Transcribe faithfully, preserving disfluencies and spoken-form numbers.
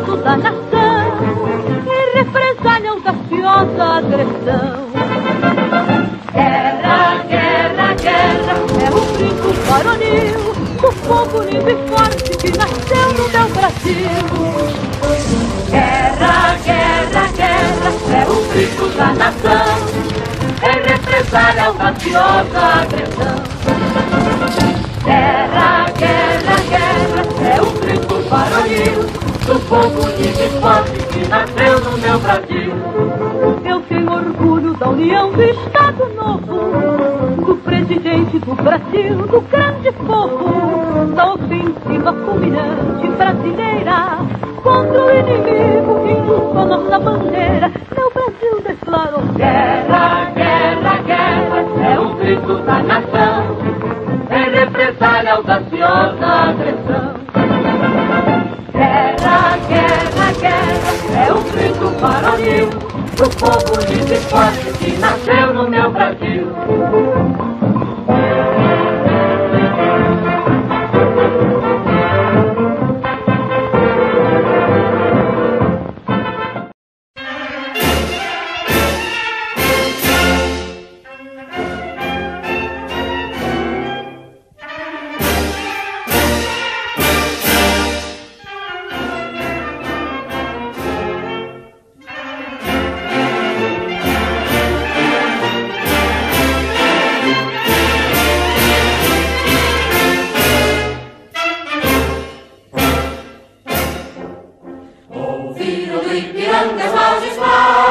grito da nação, em represália audaciosa agressão. Guerra, guerra, guerra, é o grito varonil do fogo lindo e forte que nasceu no meu Brasil. Guerra, guerra, guerra, é o grito da nação, em represália audaciosa agressão. Guerra, guerra, guerra, é o grito varonil do povo livre e forte que nasceu no meu Brasil. Eu tenho orgulho da união do Estado Novo, do presidente do Brasil, do grande povo, da ofensiva fulminante brasileira contra o inimigo que enlutou nossa bandeira. Meu Brasil declarou guerra, guerra, guerra, é o grito da nação, em represália audaciosa agressão. Guerra, guerra, guerra, é o grito varonil do povo livre e forte que nasceu no meu Brasil. Ouviram do Ipiranga as vozes